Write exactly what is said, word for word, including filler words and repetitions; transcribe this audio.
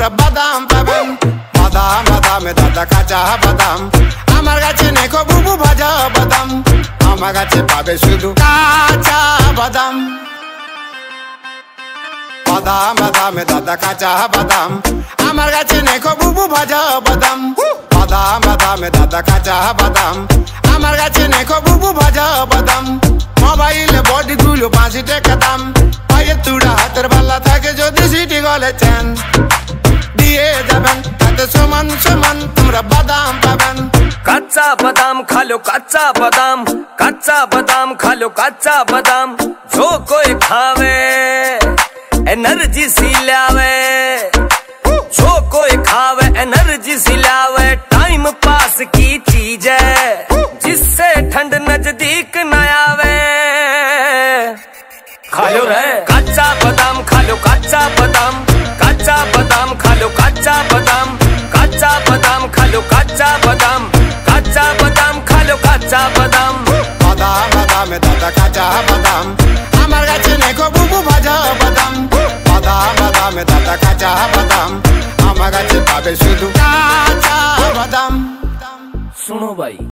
তোমরা বাদাম পাবেন। বাদাম বাদামে দাদা কাঁচা বাদাম, আমার কাছে নেই গো বুবু ভাজা বাদাম, আমার কাছে পাবে শুধু কাঁচা বাদাম। বাদাম বাদামে দাদা কাঁচা বাদাম, আমার কাছে নেই গো বুবু ভাজা বাদাম। বাদাম বাদামে দাদা কাঁচা বাদাম, আমার কাছে নেই গো বুবু ভাজা বাদাম। মোবাইলে বডি গুলো পাঁচ টাকা দাম, পায়ের তুড়া হাতের বালা থাকে যদি সিটি গলে চেন দিয়ে যাবেন, তাতে সমান সমান তোমরা বাদাম পাবেন। कच्चा बादाम खा लो कच्चा बादाम, कच्चा बादाम खा लो कच्चा बादाम। जो कोई खावे एनर्जी सी लावे, जो कोई खावे एनर्जी सी लावे। टाइम पास की चीज है जिससे ठंड नजदीक न आवे। खा लो रे कच्चा बादाम, खा लो कच्चा बादाम, कच्चा बादाम खा लो कच्चा बादाम, कच्चा बादाम खा लो कच्चा बादाम, कच्चा बादाम खा लो कच्चा बादाम। বাদাম বাদামে দাদা কাঁচা বাদাম, আমার কাছে নেই গো বুবু ভাজা বাদাম। বাদাম বাদামে দাদা কাঁচা বাদাম, আমার কাছে পাবে শুধু কাঁচা বাদাম। सुनो भाई।